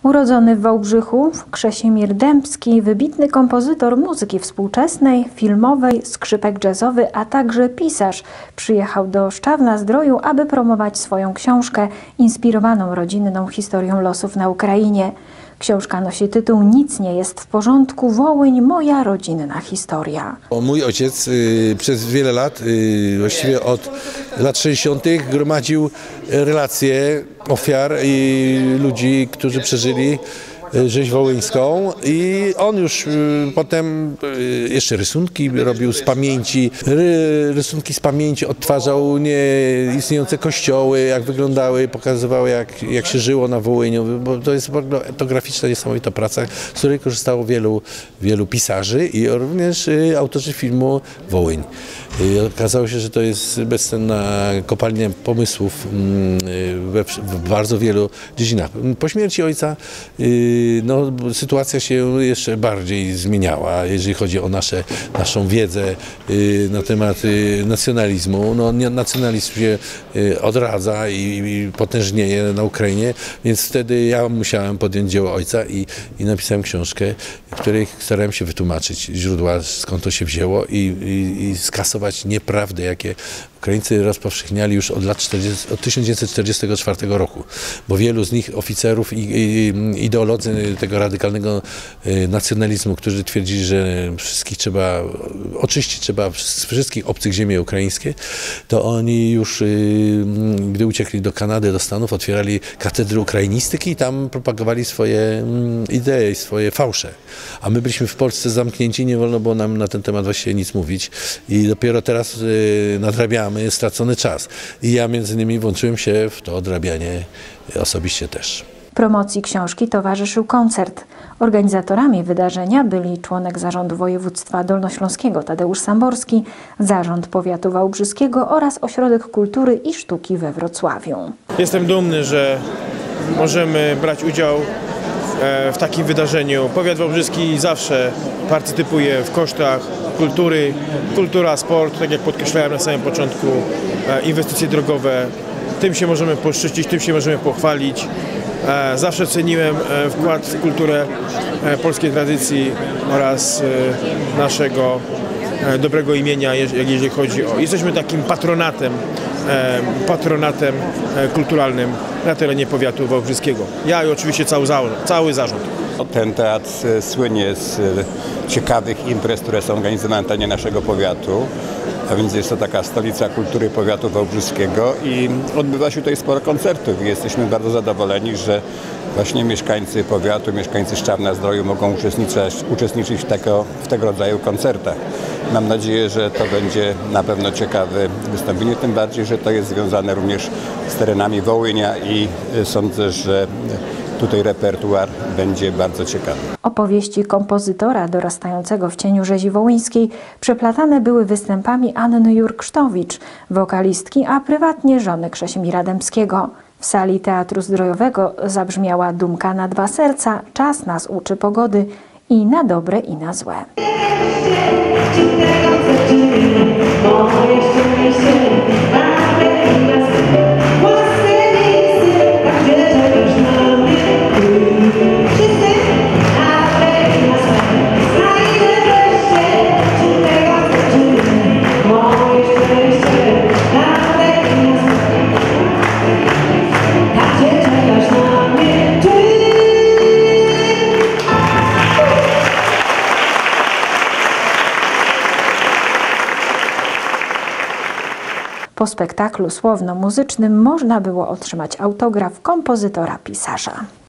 Urodzony w Wałbrzychu, Krzesimir Dębski, wybitny kompozytor muzyki współczesnej, filmowej, skrzypek jazzowy, a także pisarz, przyjechał do Szczawna-Zdroju, aby promować swoją książkę inspirowaną rodzinną historią losów na Ukrainie. Książka nosi tytuł "Nic nie jest w porządku. Wołyń. Moja rodzinna historia". Mój ojciec przez wiele lat, właściwie od lat 60. gromadził relacje ofiar i ludzi, którzy przeżyli rzeź wołyńską, i on już potem jeszcze rysunki robił z pamięci, rysunki z pamięci, odtwarzał nieistniejące kościoły, jak wyglądały, pokazywał jak się żyło na Wołyniu, bo to jest etnograficzna, niesamowita praca, z której korzystało wielu pisarzy i również autorzy filmu Wołyń. Okazało się, że to jest bezcenna kopalnia pomysłów w bardzo wielu dziedzinach. Po śmierci ojca sytuacja się jeszcze bardziej zmieniała, jeżeli chodzi o naszą wiedzę na temat nacjonalizmu. Nacjonalizm się odradza i potężnieje na Ukrainie, więc wtedy ja musiałem podjąć dzieło ojca i napisałem książkę, w której starałem się wytłumaczyć źródła, skąd to się wzięło i skasować nieprawdy, jakie Ukraińcy rozpowszechniali już od 1944 roku, bo wielu z nich oficerów i ideolodzy tego radykalnego nacjonalizmu, którzy twierdzili, że wszystkich trzeba oczyścić, z wszystkich obcych ziemi ukraińskie, to oni już, gdy uciekli do Kanady, do Stanów, otwierali katedry ukrainistyki i tam propagowali swoje idee i swoje fałsze. A my byliśmy w Polsce zamknięci, nie wolno było nam na ten temat właściwie nic mówić i dopiero teraz nadrabiamy stracony czas. I ja między innymi włączyłem się w to odrabianie osobiście też. Promocji książki towarzyszył koncert. Organizatorami wydarzenia byli członek Zarządu Województwa Dolnośląskiego Tadeusz Samborski, Zarząd Powiatu Wałbrzyskiego oraz Ośrodek Kultury i Sztuki we Wrocławiu. Jestem dumny, że możemy brać udział w takim wydarzeniu. Powiat wałbrzyski zawsze partycypuje w kosztach kultury, kultura, sport, tak jak podkreślałem na samym początku, inwestycje drogowe. Tym się możemy poszczycić, tym się możemy pochwalić. Zawsze ceniłem wkład w kulturę polskiej tradycji oraz naszego dobrego imienia, jeżeli chodzi o... Jesteśmy takim patronatem kulturalnym na terenie powiatu wałbrzyskiego. Ja i oczywiście cały zarząd. Ten teatr słynie z ciekawych imprez, które są organizowane na terenie naszego powiatu, a więc jest to taka stolica kultury powiatu wałbrzyskiego i odbywa się tutaj sporo koncertów i jesteśmy bardzo zadowoleni, że właśnie mieszkańcy powiatu, mieszkańcy Szczawna-Zdroju mogą uczestniczyć w tego rodzaju koncertach. Mam nadzieję, że to będzie na pewno ciekawe wystąpienie, tym bardziej, że to jest związane również z terenami Wołynia i sądzę, że tutaj repertuar będzie bardzo ciekawy. Opowieści kompozytora dorastającego w cieniu rzezi wołyńskiej przeplatane były występami Anny Jurksztowicz, wokalistki, a prywatnie żony Krzesimira Dębskiego. W sali Teatru Zdrojowego zabrzmiała Dumka na dwa serca, Czas nas uczy pogody i na dobre i na złe. Po spektaklu słowno-muzycznym można było otrzymać autograf kompozytora pisarza.